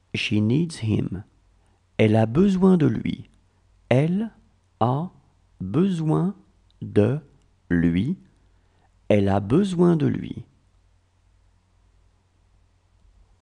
She needs him. Elle a besoin de lui. Elle a besoin de lui. Elle a besoin de lui.